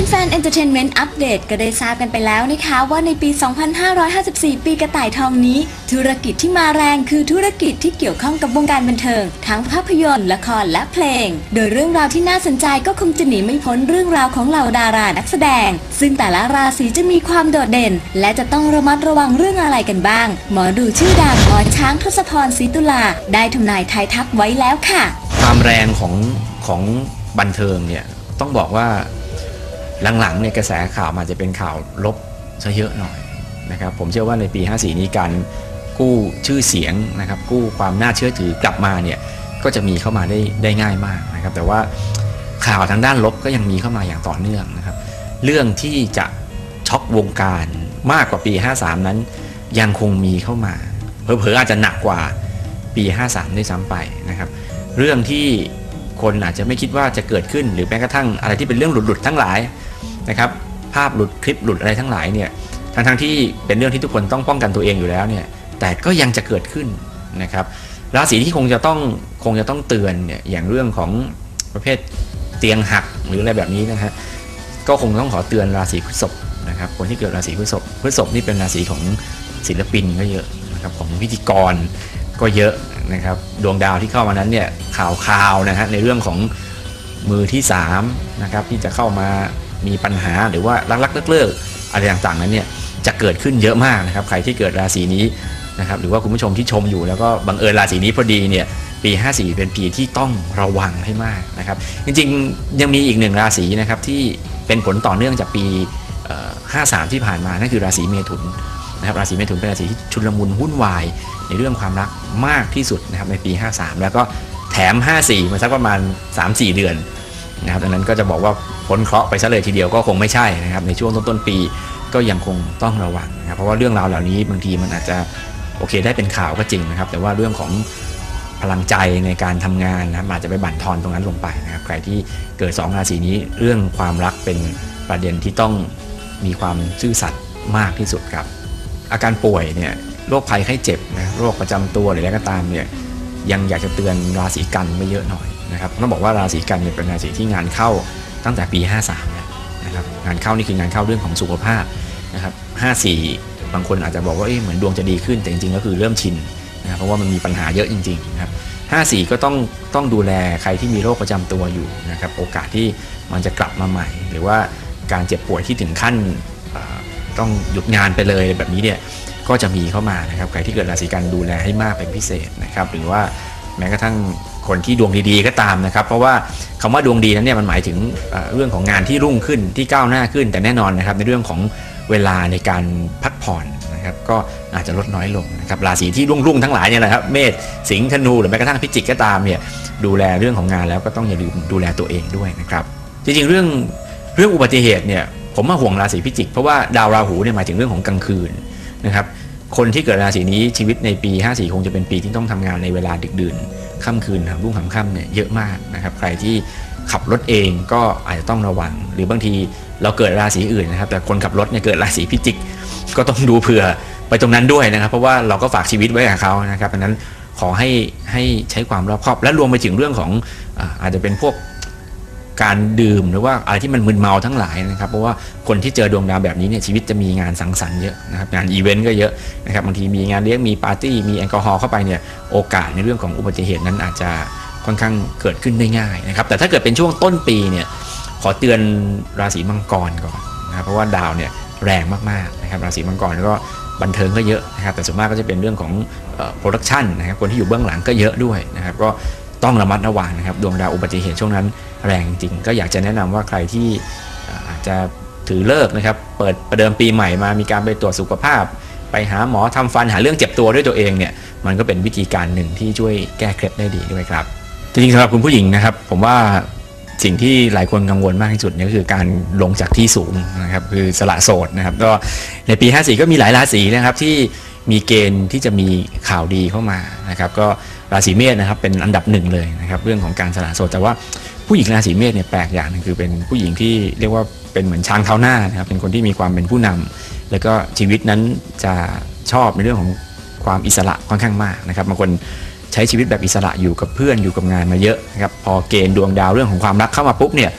แฟนๆ Entertainment Update ก็ได้ทราบกันไปแล้วนะคะว่าในปี 2554 ปีกระต่ายทองนี้ธุรกิจที่มาแรงคือธุรกิจที่เกี่ยวข้องกับวงการบันเทิงทั้งภาพยนตร์ละครและเพลงโดยเรื่องราวที่น่าสนใจก็คงจะหนีไม่พ้นเรื่องราวของเหล่าดารานักแสดงซึ่งแต่ละราศีจะมีความโดดเด่นและจะต้องระมัดระวังเรื่องอะไรกันบ้างหมอดูชื่อดังหมอช้างทศพร ศรีตุลาได้ทำนายทายทักไว้แล้วค่ะความแรงของบันเทิงเนี่ยต้องบอกว่าหลังๆเนี่ยกระแสข่าวมันจะเป็นข่าวลบซะเยอะหน่อยนะครับผมเชื่อว่าในปี 54 นี้การกู้ชื่อเสียงนะครับกู้ความน่าเชื่อถือกลับมาเนี่ยก็จะมีเข้ามาได้ง่ายมากนะครับแต่ว่าข่าวทางด้านลบก็ยังมีเข้ามาอย่างต่อเนื่องนะครับเรื่องที่จะช็อกวงการมากกว่าปี 53 นั้นยังคงมีเข้ามาเผลอๆอาจจะหนักกว่าปี 53 ด้วยซ้ำไปนะครับเรื่องที่คนอาจจะไม่คิดว่าจะเกิดขึ้นหรือแม้กระทั่งอะไรที่เป็นเรื่องหลุดๆทั้งหลายนะครับภาพหลุดคลิปหลุดอะไรทั้งหลายเนี่ยทั้งที่เป็นเรื่องที่ทุกคนต้องป้องกันตัวเองอยู่แล้วเนี่ยแต่ก็ยังจะเกิดขึ้นนะครับราศีที่คงจะต้องเตือนเนี่ยอย่างเรื่องของประเภทเตียงหักหรืออะไรแบบนี้นะฮะก็คงต้องขอเตือนราศีพฤษภนะครับคนที่เกิดราศีพฤษภนี่เป็นราศีของศิลปินก็เยอะนะครับของพิธีกรก็เยอะนะครับดวงดาวที่เข้ามานั้นเนี่ยข่าวนะฮะในเรื่องของมือที่3นะครับที่จะเข้ามามีปัญหาหรือว่าลักเลิกอะไรต่างๆนั้นเนี่ยจะเกิดขึ้นเยอะมากนะครับใครที่เกิดราศีนี้นะครับหรือว่าคุณผู้ชมที่ชมอยู่แล้วก็บังเอิญราศีนี้พอดีเนี่ยปี 54 เป็นปีที่ต้องระวังให้มากนะครับจริงๆยังมีอีกหนึ่งราศีนะครับที่เป็นผลต่อเนื่องจากปี 53 ที่ผ่านมานั่นคือราศีเมถุนนะครับราศีเมถุนเป็นราศีที่ชุลมุนวุ่นวายในเรื่องความรักมากที่สุดนะครับในปี 53 แล้วก็แถม 54 มาสักประมาณ 3-4 เดือนนะครับดังนั้นก็จะบอกว่าพ้นเคราะห์ไปซะเลยทีเดียวก็คงไม่ใช่นะครับในช่วงต้นปีก็ยังคงต้องระวังนะครับเพราะว่าเรื่องราวเหล่านี้บางทีมันอาจจะโอเคได้เป็นข่าวก็จริงนะครับแต่ว่าเรื่องของพลังใจในการทำงานนะอาจจะไปบั่นทอนตรงนั้นลงไปนะครับใครที่เกิด2ราศีนี้เรื่องความรักเป็นประเด็นที่ต้องมีความซื่อสัตย์มากที่สุดครับอาการป่วยเนี่ยโรคภัยไข้เจ็บนะโรคประจำตัวหรืออะไรก็ตามเนี่ยยังอยากจะเตือนราศีกันไม่เยอะหน่อยนะครับต้องบอกว่าราศีกันเนี่ยเป็นราศีที่งานเข้าตั้งแต่ปี 53แล้วนะครับงานเข้านี่คืองานเข้าเรื่องของสุขภาพนะครับ54บางคนอาจจะบอกว่าเหมือนดวงจะดีขึ้นแต่จริงๆก็คือเริ่มชินนะเพราะว่ามันมีปัญหาเยอะจริงๆนะครับ54ก็ต้องดูแลใครที่มีโรคประจำตัวอยู่นะครับโอกาสที่มันจะกลับมาใหม่หรือว่าการเจ็บป่วยที่ถึงขั้นต้องหยุดงานไปเลยแบบนี้เนี่ยก็จะมีเข้ามานะครับใครที่เกิดราศีกันดูแลให้มากเป็นพิเศษนะครับหรือว่าแม้กระทั่งคนที่ดวงดีๆก็ตามนะครับเพราะว่าคำว่าดวงดีนั้นเนี่ยมันหมายถึงเรื่องของงานที่รุ่งขึ้นที่ก้าวหน้าขึ้นแต่แน่นอนนะครับในเรื่องของเวลาในการพักผ่อนนะครับก็อาจจะลดน้อยลงนะครับราศีที่รุ่งทั้งหลายเนี่ยนะครับเมษสิงห์ธนูหรือแม้กระทั่งพิจิกก็ตามเนี่ยดูแลเรื่องของงานแล้วก็ต้องอย่าลืมดูแลตัวเองด้วยนะครับจริงๆเรื่องอุบัติเหตุเนี่ยผมมาห่วงราศีพิจิกเพราะว่าดาวราหูเนี่ยหมายถึงเรื่องของกลางคืนนะครับคนที่เกิดราศีนี้ชีวิตในปี 54 คงจะเป็นปีที่ต้องทำงานในเวลาดึกดื่นค่ำคืนหำรุ่งหำค่ำเนี่ยเยอะมากนะครับใครที่ขับรถเองก็อาจจะต้องระวังหรือบางทีเราเกิดราศีอื่นนะครับแต่คนขับรถเนี่ยเกิดราศีพิจิกก็ต้องดูเผื่อไปตรงนั้นด้วยนะครับเพราะว่าเราก็ฝากชีวิตไว้กับเขานะครับดังนั้นขอให้ใช้ความรอบคอบและรวมไปถึงเรื่องของอาจจะเป็นพวกการดื่มหรือว่าอะไรที่มันมึนเมาทั้งหลายนะครับเพราะว่าคนที่เจอดวงดาวแบบนี้เนี่ยชีวิตจะมีงานสังสรรค์เยอะนะครับงานอีเวนต์ก็เยอะนะครับบางทีมีงานเลี้ยงมีปาร์ตี้มีแอลกอฮอล์เข้าไปเนี่ยโอกาสในเรื่องของอุบัติเหตุนั้นอาจจะค่อนข้างเกิดขึ้นได้ง่ายนะครับแต่ถ้าเกิดเป็นช่วงต้นปีเนี่ยขอเตือนราศีมังกรก่อนนะครับเพราะว่าดาวเนี่ยแรงมากๆนะครับราศีมังกรก็บันเทิงก็เยอะนะครับแต่ส่วนมากก็จะเป็นเรื่องของโปรดักชันนะครับคนที่อยู่เบื้องหลังก็เยอะด้วยนะครับก็ต้องระมัดระวังนะครับดวงดาวอุบัติเหตุช่วงนั้นแรงจริงก็อยากจะแนะนำว่าใครที่อาจจะถือเลิกนะครับเปิดประเดิมปีใหม่มามีการไปตรวจสุขภาพไปหาหมอทำฟันหาเรื่องเจ็บตัวด้วยตัวเองเนี่ยมันก็เป็นวิธีการหนึ่งที่ช่วยแก้เคล็ดได้ดีด้วยครับจริงๆสำหรับคุณผู้หญิงนะครับผมว่าสิ่งที่หลายคนกังวลมากที่สุดเนี่ยก็คือการลงจากที่สูงนะครับคือสละโสดนะครับก็ในปี 54 ก็มีหลายราศีนะครับที่มีเกณฑ์ที่จะมีข่าวดีเข้ามานะครับก็ราศีเมษนะครับเป็นอันดับ1เลยนะครับเรื่องของการสละโสดแต่ว่าผู้หญิงราศีเมษเนี่ยแปลกอย่างนึงคือเป็นผู้หญิงที่เรียกว่าเป็นเหมือนช้างเท้าหน้านะครับเป็นคนที่มีความเป็นผู้นำแล้วก็ชีวิตนั้นจะชอบในเรื่องของความอิสระค่อนข้างมากนะครับบางคนใช้ชีวิตแบบอิสระอยู่กับเพื่อนอยู่กับงานมาเยอะนะครับพอเกณฑ์ดวงดาวเรื่องของความรักเข้ามาปุ๊บเนี่ย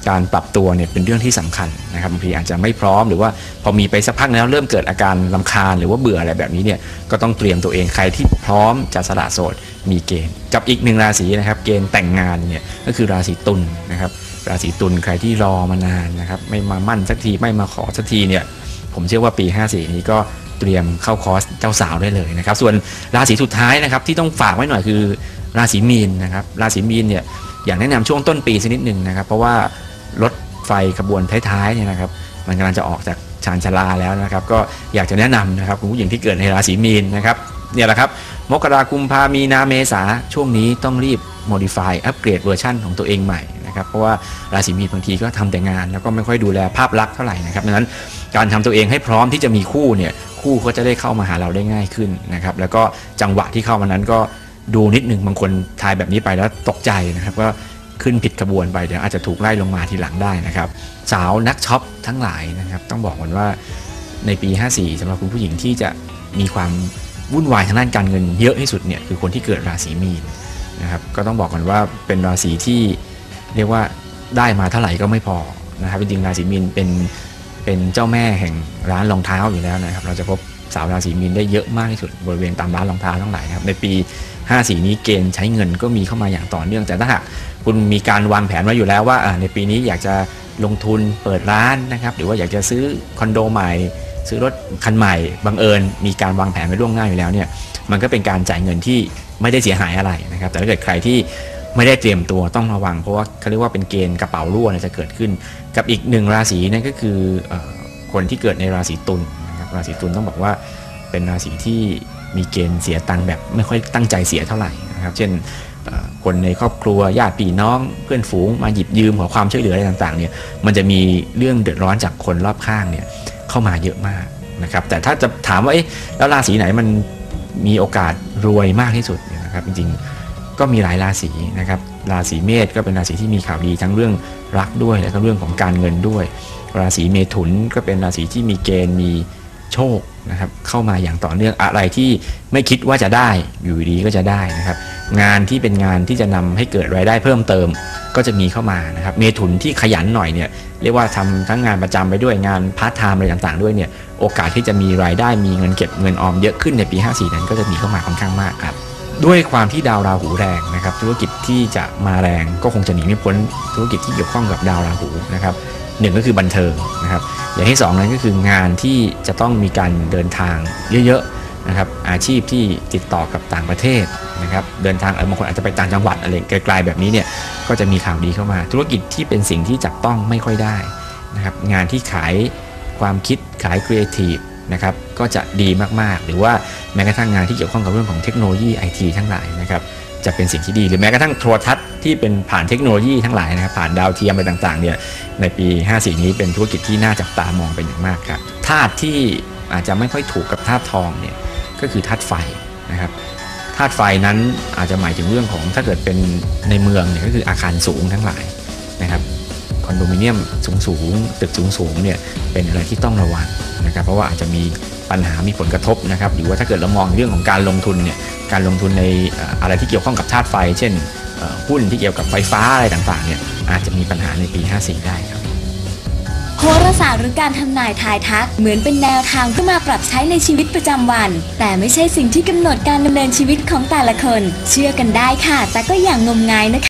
การปรับตัวเนี่ยเป็นเรื่องที่สำคัญนะครับบางทีอาจจะไม่พร้อมหรือว่าพอมีไปสักพักแล้วเริ่มเกิดอาการรำคาญหรือว่าเบื่ออะไรแบบนี้เนี่ยก็ต้องเตรียมตัวเองใครที่พร้อมจะสละโสดมีเกณฑ์กับอีกหนึ่งราศีนะครับเกณฑ์แต่งงานเนี่ยก็คือราศีตุลนะครับราศีตุลใครที่รอมานานนะครับไม่มามั่นสักทีไม่มาขอสักทีเนี่ยผมเชื่อว่าปี54นี้ก็เตรียมเข้าคอร์สเจ้าสาวได้เลยนะครับส่วนราศีสุดท้ายนะครับที่ต้องฝากไว้หน่อยคือราศีมีนนะครับราศีมีนเนี่ยอยากแนะนำช่วงต้นปีสักนิดหนึ่งนะครับเพราะว่ารถไฟขบวนท้ายๆเนี่ยนะครับมันกำลังจะออกจากชานชาลาแล้วนะครับก็อยากจะแนะนำนะครับคุณผู้หญิงที่เกิดในราศีมีนนะครับเนี่ยแหละครับมกราคมกุมภามีนาเมษาช่วงนี้ต้องรีบ modify อัปเกรดเวอร์ชันของตัวเองใหม่นะครับเพราะว่าราศีมีนบางทีก็ทำแต่งานแล้วก็ไม่ค่อยดูแลภาพลักษณ์เท่าไหร่นะครับดังนั้นการทำตัวเองให้พร้อมที่จะมีคู่เนี่ยคู่ก็จะได้เข้ามาหาเราได้ง่ายขึ้นนะครับแล้วก็จังหวะที่เข้ามานั้นก็ดูนิดนึงบางคนทายแบบนี้ไปแล้วตกใจนะครับก็ขึ้นผิดขบวนไปเดี๋ยวอาจจะถูกไล่ลงมาทีหลังได้นะครับสาวนักช็อปทั้งหลายนะครับต้องบอกก่อนว่าในปี54สำหรับคุณผู้หญิงที่จะมีความวุ่นวายทางด้านการเงินเยอะที่สุดเนี่ยคือคนที่เกิดราศีมีนนะครับก็ต้องบอกกันว่าเป็นราศีที่เรียกว่าได้มาเท่าไหร่ก็ไม่พอนะครับจริงๆราศีมีนเป็นเจ้าแม่แห่งร้านรองเท้าอยู่แล้วนะครับเราจะพบสาวราศีมีนได้เยอะมากที่สุดบริเวณตามร้านรองเท้าทั้งหลายนะครับในปี54นี้เกณฑ์ใช้เงินก็มีเข้ามาอย่างต่อเนื่องแต่ถ้าหากคุณมีการวางแผนไว้อยู่แล้วว่าในปีนี้อยากจะลงทุนเปิดร้านนะครับหรือว่าอยากจะซื้อคอนโดใหม่ซื้อรถคันใหม่บังเอิญมีการวางแผนไว้ล่วงหน้าอยู่แล้วเนี่ยมันก็เป็นการจ่ายเงินที่ไม่ได้เสียหายอะไรนะครับแต่ถ้าเกิดใครที่ไม่ได้เตรียมตัวต้องระวังเพราะว่าเขาเรียกว่าเป็นเกณฑ์กระเป๋ารั่วจะเกิดขึ้นกับอีกหนึ่งราศีนั่นก็คือคนที่เกิดในราศีตุลนะครับราศีตุลต้องบอกว่าเป็นราศีที่มีเกณฑ์เสียตังค์แบบไม่ค่อยตั้งใจเสียเท่าไหร่นะครับเช่นคนในครอบครัวญาติพี่น้องเพื่อนฝูงมาหยิบยืมขอความช่วยเหลืออะไรต่างๆเนี่ยมันจะมีเรื่องเดือดร้อนจากคนรอบข้างเนี่ยเข้ามาเยอะมากนะครับแต่ถ้าจะถามว่าแล้วราศีไหนมันมีโอกาสรวยมากที่สุดเนี่ยนะครับจริงๆก็มีหลายราศีนะครับราศีเมษก็เป็นราศีที่มีข่าวดีทั้งเรื่องรักด้วยและก็เรื่องของการเงินด้วยราศีเมถุนก็เป็นราศีที่มีเกณฑ์มีโชคนะครับเข้ามาอย่างต่อเนื่องอะไรที่ไม่คิดว่าจะได้อยู่ดีก็จะได้นะครับงานที่เป็นงานที่จะนำให้เกิดรายได้เพิ่มเติมก็จะมีเข้ามานะครับเมถุนที่ขยันหน่อยเนี่ยเรียกว่าทำทั้งงานประจำไปด้วยงานพาร์ทไทม์อะไรต่างๆด้วยเนี่ยโอกาสที่จะมีรายได้มีเงินเก็บเงินออมเยอะขึ้นในปี54นั้นก็จะมีเข้ามาค่อนข้างมากครับด้วยความที่ดาวราหูแรงนะครับธุรกิจที่จะมาแรงก็คงจะหนีไม่พ้นธุรกิจที่เกี่ยวข้องกับดาวราหูนะครับหนึ่งก็คือบันเทิงนะครับอย่างที่สองนั้นก็คืองานที่จะต้องมีการเดินทางเยอะๆนะครับอาชีพที่ติดต่อกับต่างประเทศนะครับเดินทางบางคนอาจจะไปต่างจังหวัดอะไรไกลๆแบบนี้เนี่ยก็จะมีข่าวดีเข้ามาธุรกิจที่เป็นสิ่งที่จับต้องไม่ค่อยได้นะครับงานที่ขายความคิดขายครีเอทีฟนะครับก็จะดีมากๆหรือว่าแม้กระทั่งงานที่เกี่ยวข้องกับเรื่องของเทคโนโลยีไอทีทั้งหลายนะครับจะเป็นสิ่งที่ดีหรือแม้กระทั่งโทรทัศน์ที่เป็นผ่านเทคโนโลยีทั้งหลายนะครับผ่านดาวเทียมอะไรต่างๆเนี่ยในปี54นี้เป็นธุรกิจที่น่าจับตามองเป็นอย่างมากครับธาตุที่อาจจะไม่ค่อยถูกกับธาตุทองเนี่ยก็คือธาตุไฟนะครับธาตุไฟนั้นอาจจะหมายถึงเรื่องของถ้าเกิดเป็นในเมืองเนี่ยก็คืออาคารสูงทั้งหลายนะครับคอนโดมิเนียมสูงตึกสูงเนี่ยเป็นอะไรที่ต้องระวังนะครับเพราะว่าอาจจะมีปัญหามีผลกระทบนะครับหรือว่าถ้าเกิดเรามองเรื่องของการลงทุนเนี่ยการลงทุนในอะไรที่เกี่ยวข้องกับธาตุไฟเช่นหุ้นที่เกี่ยวกับไฟฟ้าอะไรต่างๆเนี่ยอาจจะมีปัญหาในปี54ได้ครับโหราศาสตร์หรือการทำนายทายทักเหมือนเป็นแนวทางเพื่อมาปรับใช้ในชีวิตประจำวันแต่ไม่ใช่สิ่งที่กำหนดการดำเนินชีวิตของแต่ละคนเชื่อกันได้ค่ะแต่ก็อย่างงมงายนะคะ